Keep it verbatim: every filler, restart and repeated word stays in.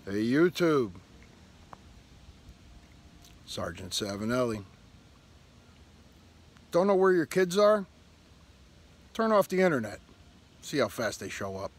Hey YouTube, Sergeant Savinelli. Don't know where your kids are? Turn off the internet. See how fast they show up.